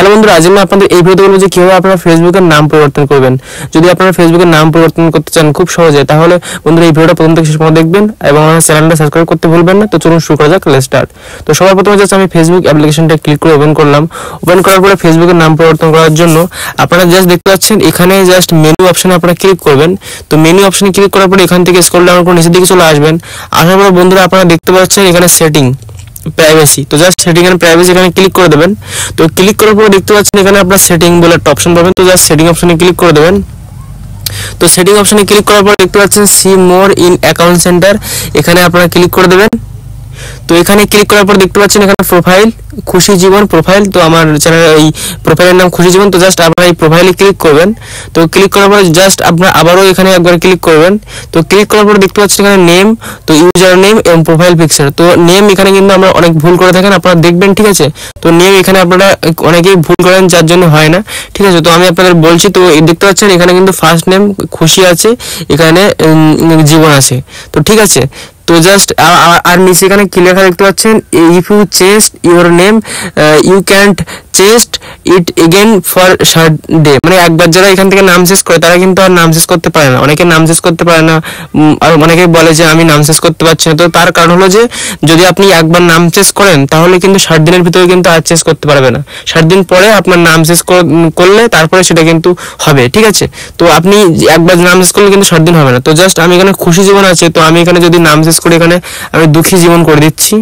Hello বন্ধুরা, আজ আমি আপনাদের এই ভিডিওতে বলবো যে কিভাবে আপনারা ফেসবুকের নাম পরিবর্তন করবেন। যদি আপনারা ফেসবুকের নাম পরিবর্তন করতে চান খুব সহজে, তাহলে বন্ধুরা এই ভিডিওটা প্রথম থেকে শেষ পর্যন্ত দেখবেন এবং আমার চ্যানেলটা সাবস্ক্রাইব করতে ভুলবেন না। তো চলুন শুরু করা যাক, লেটস স্টার্ট। তো সবার প্রথমে জাস্ট আমি ফেসবুক অ্যাপ্লিকেশনটা ক্লিক করে ওপেন করলাম। ওপেন করার পরে ফেসবুকের নাম পরিবর্তন করার জন্য আপনারা জাস্ট দেখতে পাচ্ছেন এখানে জাস্ট মেনু অপশনে আপনারা ক্লিক করবেন। তো মেনু অপশনে ক্লিক করার পরে এখান থেকে স্ক্রল ডাউন করে নিচের দিকে চলে আসবেন। আসার পরে বন্ধুরা আপনারা দেখতে পাচ্ছেন এখানে সেটিং প্রাইভেসি। তো জাস্ট সেটিং এন্ড প্রাইভেসি এখানে ক্লিক করে দেবেন। তো ক্লিক করার পরে দেখতে পাচ্ছেন এখানে আপনার সেটিং বলে একটা অপশন পাবেন। তো জাস্ট সেটিং অপশনে ক্লিক করে দেবেন। তো সেটিং অপশনে ক্লিক করার পর দেখতে পাচ্ছেন see more in account centre, এখানে আপনারা ক্লিক করে দেবেন। তো এখানে ক্লিক করার পর দেখতে পাচ্ছেন এখানে প্রোফাইল খুশি জীবন প্রোফাইল। তো আমার চ্যানেল এই প্রোফাইলের নাম খুশি জীবন। তো জাস্ট আপনারা এই প্রোফাইলে ক্লিক করবেন। তো ক্লিক করার পর জাস্ট আপনারা আবারও এখানে একবার ক্লিক করবেন। তো ক্লিক করার পর দেখতে পাচ্ছেন এখানে নেম, তো ইউজার নেম এবং প্রোফাইল পিকচার। তো নেম এখানে কিন্তু আমরা অনেক ভুল করে থাকেন, আপনারা দেখবেন, ঠিক আছে। তো নেম এখানে আপনারা অনেকেই ভুল করেন, যার জন্য হয় না, ঠিক আছে। তো আমি আপনাদের বলছি। তো দেখতে পাচ্ছেন এখানে কিন্তু ফার্স্ট নেম খুশি আছে, এখানে জীবন আছে, তো ঠিক আছে। তো জাস্ট আর নিচে এখানে কি লেখা দেখতে পাচ্ছেন, if you change your name you can't change it again for short day. মানে একবার যারা এখান থেকে নাম চেঞ্জ করে তারা কিন্তু আর নাম চেঞ্জ করতে পারে না, অনেকে নাম চেঞ্জ করতে পারে না। আর অনেকে বলে যে আমি নাম চেঞ্জ করতে পারছি না। তো তার কারণ হলো যে যদি আপনি একবার নাম চেঞ্জ করেন তাহলে কিন্তু 60 দিনের ভিতরে কিন্তু আর চেঞ্জ করতে পারবে না। 60 দিন পরে আপনার নাম চেঞ্জ করলে তারপরে সেটা কিন্তু হবে, ঠিক আছে। তো আপনি একবার নাম চেঞ্জ করলে কিন্তু 60 দিন হবে না। তো জাস্ট আমি এখানে খুশি জীবন আছে, তো আমি এখানে যদি নাম চেঞ্জ করে এখানে আমি দুঃখী জীবন করে দিচ্ছি।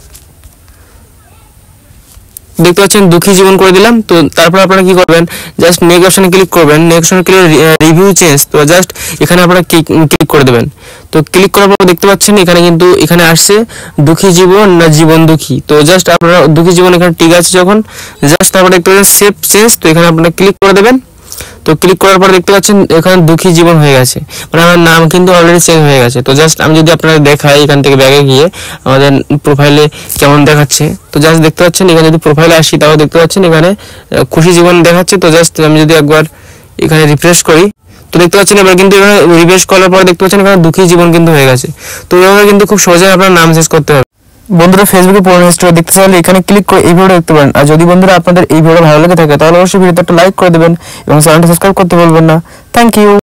দেখতে পাচ্ছেন দুঃখী জীবন করে দিলাম। তো তারপর আপনারা কি করবেন, জাস্ট নেক্সট অপশনে ক্লিক করবেন। নেক্সট অপশনে ক্লিক রিভিউ চেঞ্জ, তো জাস্ট এখানে আপনারা ক্লিক করে দেবেন। তো ক্লিক করার পর দেখতে পাচ্ছেন এখানে কিন্তু এখানে আসছে দুঃখী জীবন না জীবন দুঃখী। তো জাস্ট আপনারা দুঃখী জীবন এখানে ঠিক আছে যখন, জাস্ট তারপরে দেখতে পাচ্ছেন সেভ চেঞ্জ, তো এখানে আপনারা ক্লিক করে দেবেন। তো ক্লিক করার পর দেখতে পাচ্ছেন এখানে দুঃখী জীবন হয়ে গেছে, মানে আমার নাম কিন্তু অলরেডি চেঞ্জ হয়ে গেছে। তো জাস্ট আমি যদি আপনাদের দেখাই এখান থেকে ব্যাগে গিয়ে আমাদের প্রোফাইলে কেমন দেখাচ্ছে, তো জাস্ট দেখতে পাচ্ছেন এখানে যদি প্রোফাইলে আসি তাও দেখতে পাচ্ছেন এখানে খুশি জীবন দেখাচ্ছে। তো জাস্ট আমি যদি একবার এখানে রিফ্রেশ করি, তো দেখতে পাচ্ছেন এবার কিন্তু এখানে রিফ্রেশ করার পর দেখতে পাচ্ছেন এখানে দুঃখী জীবন কিন্তু হয়ে গেছে। তো এভাবে কিন্তু খুব সহজে আপনার নাম চেঞ্জ করতে হবে। বন্ধুরা ফেসবুকে পুরো হিস্ট্রি দেখতে চাইলে এখানে ক্লিক করে এই ভিডিও দেখতে পারেন। আর যদি বন্ধুরা আপনাদের এই ভিডিও ভালো লেগে থাকে তাহলে অবশ্যই ভিডিওতে একটা লাইক করে দেবেন এবং চ্যানেলটা সাবস্ক্রাইব করতে ভুলবেন না। Thank you.